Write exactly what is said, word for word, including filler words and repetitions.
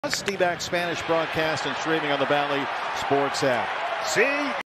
D-back Spanish broadcast and streaming on the Bally Sports app. See